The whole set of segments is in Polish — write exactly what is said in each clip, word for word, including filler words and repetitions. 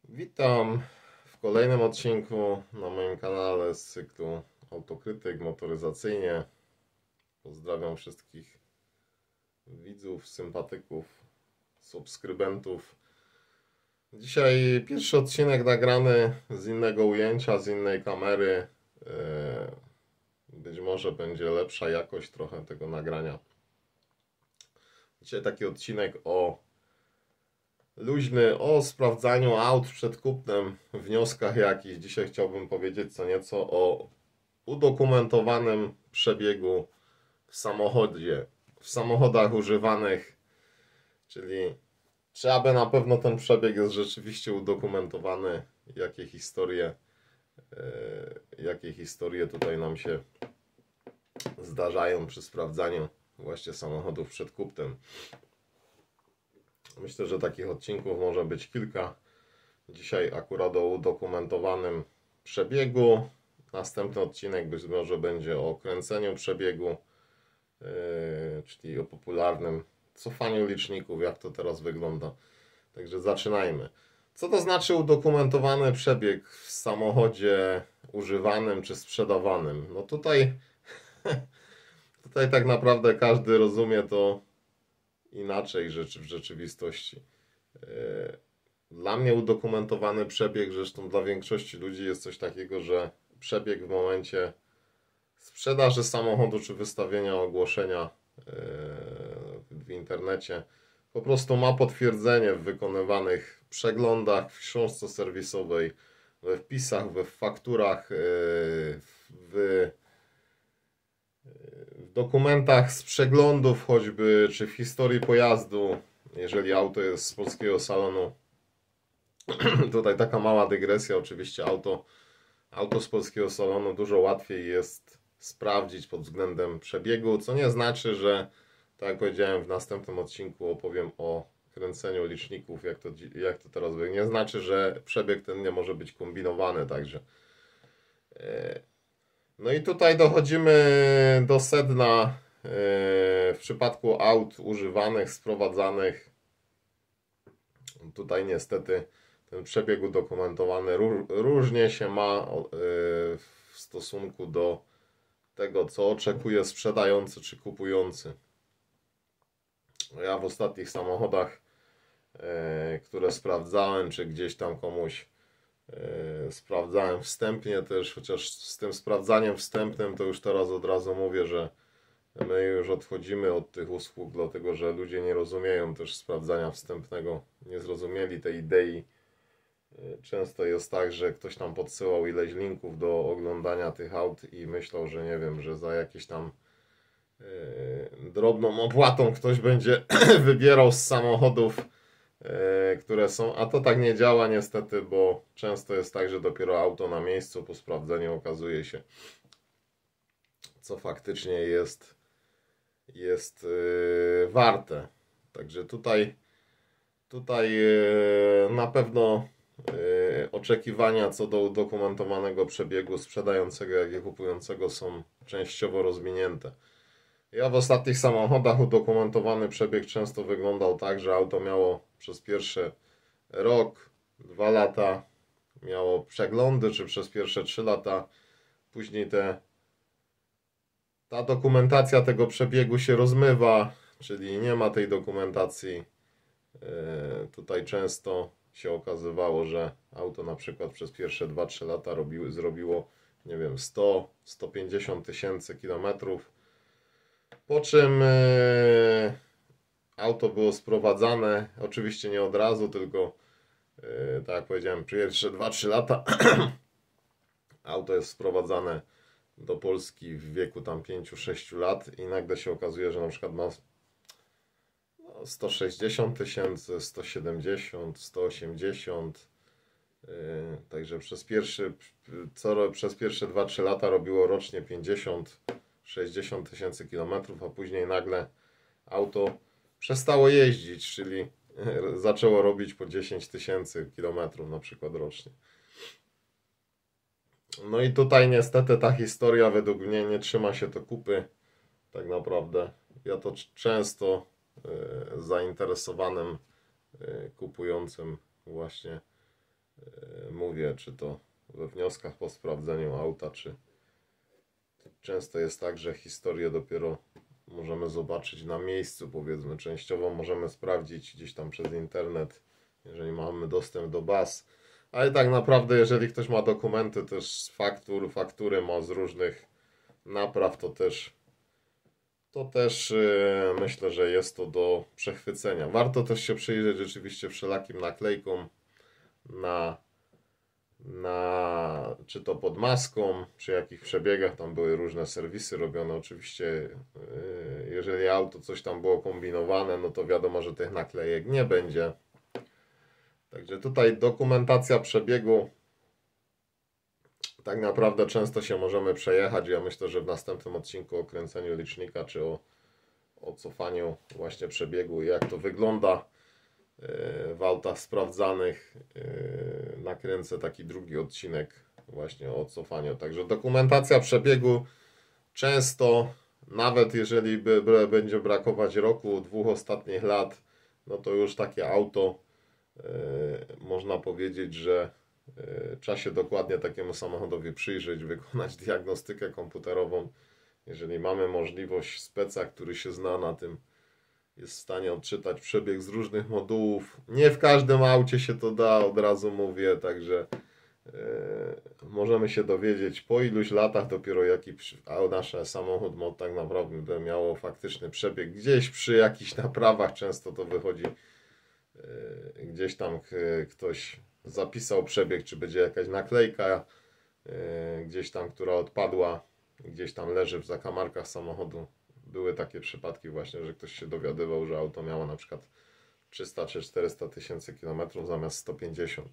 Witam w kolejnym odcinku na moim kanale z cyklu Autokrytyk motoryzacyjnie. Pozdrawiam wszystkich widzów, sympatyków, subskrybentów. Dzisiaj pierwszy odcinek nagrany z innego ujęcia, z innej kamery. Być może będzie lepsza jakość trochę tego nagrania. Dzisiaj taki odcinek o luźny, o sprawdzaniu aut przed kupnem, wnioskach jakichś. Dzisiaj chciałbym powiedzieć co nieco o udokumentowanym przebiegu w samochodzie, w samochodach używanych, czyli czy aby na pewno ten przebieg jest rzeczywiście udokumentowany, jakie historie, jakie historie tutaj nam się zdarzają przy sprawdzaniu właśnie samochodów przed kupnem. Myślę, że takich odcinków może być kilka. Dzisiaj akurat o udokumentowanym przebiegu. Następny odcinek być może będzie o kręceniu przebiegu, yy, czyli o popularnym cofaniu liczników, jak to teraz wygląda. Także zaczynajmy. Co to znaczy udokumentowany przebieg w samochodzie używanym czy sprzedawanym? No tutaj, tutaj tak naprawdę każdy rozumie to inaczej rzeczy w rzeczywistości. Dla mnie udokumentowany przebieg, zresztą dla większości ludzi, jest coś takiego, że przebieg w momencie sprzedaży samochodu czy wystawienia ogłoszenia w internecie po prostu ma potwierdzenie w wykonywanych przeglądach, w książce serwisowej, we wpisach, we fakturach, w w dokumentach z przeglądów choćby, czy w historii pojazdu, jeżeli auto jest z polskiego salonu. Tutaj taka mała dygresja, oczywiście auto, auto z polskiego salonu dużo łatwiej jest sprawdzić pod względem przebiegu, co nie znaczy, że, tak jak powiedziałem, w następnym odcinku opowiem o kręceniu liczników, jak to, jak to teraz wygląda. Nie znaczy, że przebieg ten nie może być kombinowany, także no i tutaj dochodzimy do sedna w przypadku aut używanych, sprowadzanych. Tutaj niestety ten przebieg udokumentowany różnie się ma w stosunku do tego, co oczekuje sprzedający czy kupujący. Ja w ostatnich samochodach, które sprawdzałem, czy gdzieś tam komuś sprawdzałem wstępnie też, chociaż z tym sprawdzaniem wstępnym to już teraz od razu mówię, że my już odchodzimy od tych usług, dlatego że ludzie nie rozumieją też sprawdzania wstępnego, nie zrozumieli tej idei. Często jest tak, że ktoś tam podsyłał ileś linków do oglądania tych aut i myślał, że nie wiem, że za jakieś tam yy, drobną opłatą ktoś będzie wybierał z samochodów, które są, a to tak nie działa niestety, bo często jest tak, że dopiero auto na miejscu po sprawdzeniu okazuje się, co faktycznie jest, jest yy, warte. Także tutaj, tutaj yy, na pewno yy, oczekiwania co do udokumentowanego przebiegu sprzedającego, jak i kupującego są częściowo rozwinięte. Ja w ostatnich samochodach udokumentowany przebieg często wyglądał tak, że auto miało przez pierwszy rok, dwa lata, miało przeglądy, czy przez pierwsze trzy lata. Później te, ta dokumentacja tego przebiegu się rozmywa, czyli nie ma tej dokumentacji. Tutaj często się okazywało, że auto na przykład przez pierwsze dwa trzy lata robiło, zrobiło, nie wiem, sto do stu pięćdziesięciu tysięcy kilometrów. Po czym yy, auto było sprowadzane, oczywiście nie od razu, tylko yy, tak jak powiedziałem, pierwsze dwa trzy lata auto jest sprowadzane do Polski w wieku tam pięć sześć lat i nagle się okazuje, że na przykład ma no, sto sześćdziesiąt tysięcy, sto siedemdziesiąt, sto osiemdziesiąt. Yy, także przez, pierwszy, co, przez pierwsze dwa trzy lata robiło rocznie pięćdziesiąt sześćdziesiąt tysięcy kilometrów, a później nagle auto przestało jeździć, czyli zaczęło robić po dziesięć tysięcy kilometrów na przykład rocznie. No i tutaj niestety ta historia według mnie nie trzyma się to kupy tak naprawdę. Ja to często zainteresowanym kupującym właśnie mówię, czy to we wnioskach po sprawdzeniu auta, czy często jest tak, że historię dopiero możemy zobaczyć na miejscu, powiedzmy, częściowo możemy sprawdzić gdzieś tam przez internet, jeżeli mamy dostęp do baz, ale tak naprawdę jeżeli ktoś ma dokumenty też z faktur, faktury ma z różnych napraw, to też to też yy, myślę, że jest to do przechwycenia. Warto też się przyjrzeć rzeczywiście wszelakim naklejkom na na, czy to pod maską, przy jakich przebiegach, tam były różne serwisy robione. Oczywiście, yy, jeżeli auto coś tam było kombinowane, no to wiadomo, że tych naklejek nie będzie. Także tutaj dokumentacja przebiegu, tak naprawdę często się możemy przejechać. Ja myślę, że w następnym odcinku o kręceniu licznika, czy o, o cofaniu właśnie przebiegu, jak to wygląda w autach sprawdzanych, nakręcę taki drugi odcinek właśnie o cofaniu. Także dokumentacja przebiegu często, nawet jeżeli by, by będzie brakować roku, dwóch ostatnich lat, no to już takie auto yy, można powiedzieć, że yy, trzeba się dokładnie takiemu samochodowi przyjrzeć, wykonać diagnostykę komputerową. Jeżeli mamy możliwość, speca, który się zna na tym, jest w stanie odczytać przebieg z różnych modułów. Nie w każdym aucie się to da, od razu mówię, także yy, możemy się dowiedzieć po iluś latach dopiero jaki nasz samochód ma tak naprawdę miało faktyczny przebieg. Gdzieś przy jakichś naprawach często to wychodzi, yy, gdzieś tam yy, ktoś zapisał przebieg, czy będzie jakaś naklejka yy, gdzieś tam, która odpadła, gdzieś tam leży w zakamarkach samochodu. Były takie przypadki właśnie, że ktoś się dowiadywał, że auto miało na przykład trzysta czy czterysta tysięcy kilometrów zamiast sto pięćdziesiąt.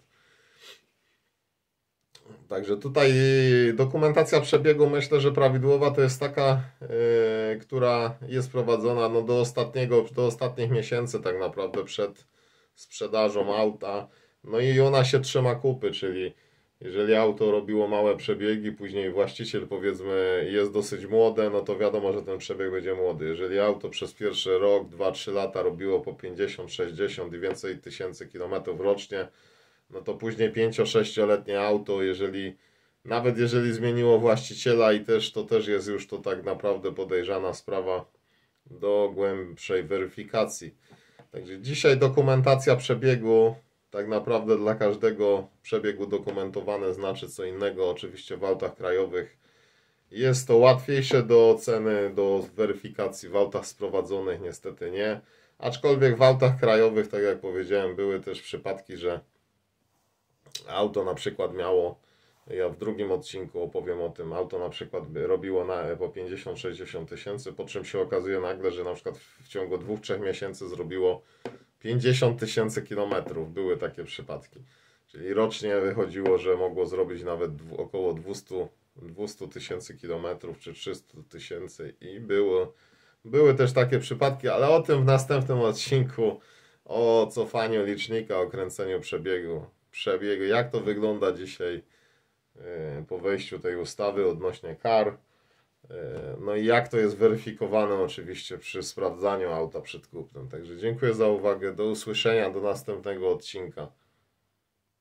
Także tutaj dokumentacja przebiegu, myślę, że prawidłowa to jest taka, yy, która jest prowadzona no, do ostatniego, do ostatnich miesięcy tak naprawdę przed sprzedażą auta. No i ona się trzyma kupy, czyli jeżeli auto robiło małe przebiegi, później właściciel powiedzmy jest dosyć młode, no to wiadomo, że ten przebieg będzie młody. Jeżeli auto przez pierwszy rok, dwa trzy lata robiło po pięćdziesiąt sześćdziesiąt i więcej tysięcy kilometrów rocznie, no to później pięcio-sześcioletnie auto, jeżeli nawet jeżeli zmieniło właściciela i też to też jest już to tak naprawdę podejrzana sprawa do głębszej weryfikacji. Także dzisiaj dokumentacja przebiegu tak naprawdę dla każdego przebieg udokumentowany znaczy co innego. Oczywiście w autach krajowych jest to łatwiejsze do oceny, do weryfikacji, w autach sprowadzonych niestety nie. Aczkolwiek w autach krajowych, tak jak powiedziałem, były też przypadki, że auto na przykład miało, ja w drugim odcinku opowiem o tym, auto na przykład robiło na, po pięćdziesiąt sześćdziesiąt tysięcy, po czym się okazuje nagle, że na przykład w ciągu dwóch trzech miesięcy zrobiło pięćdziesiąt tysięcy kilometrów. Były takie przypadki. Czyli rocznie wychodziło, że mogło zrobić nawet około dwieście tysięcy kilometrów czy trzysta tysięcy i było, były też takie przypadki, ale o tym w następnym odcinku, o cofaniu licznika, o kręceniu przebiegu, przebiegu, jak to wygląda dzisiaj po wejściu tej ustawy odnośnie kar. No i jak to jest weryfikowane oczywiście przy sprawdzaniu auta przed kupnem. Także dziękuję za uwagę, do usłyszenia, do następnego odcinka.